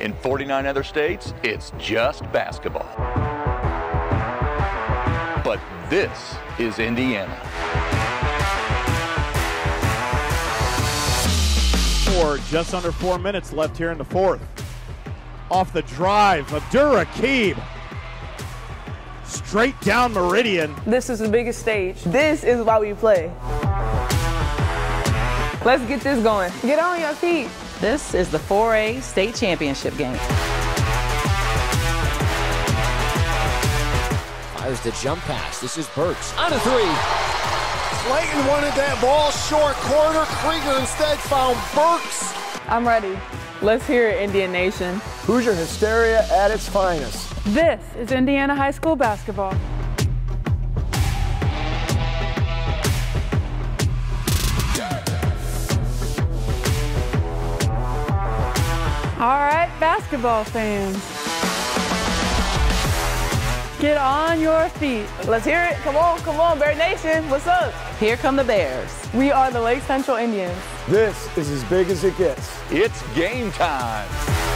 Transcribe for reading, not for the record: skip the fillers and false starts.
In 49 other states, it's just basketball. But this is Indiana. Just under 4 minutes left here in the fourth. Off the drive, Abdur-Rakib. Straight down Meridian. This is the biggest stage. This is why we play. Let's get this going. Get on your feet. This is the 4A state championship game. Fires the jump pass. This is Burks on a three. Slayton wanted that ball short corner. Krieger instead found Burks. I'm ready. Let's hear it, Indian Nation. Hoosier hysteria at its finest. This is Indiana High School basketball. All right, basketball fans. Get on your feet. Let's hear it. Come on, Bear Nation. What's up? Here come the Bears. We are the Lake Central Indians. This is as big as it gets. It's game time.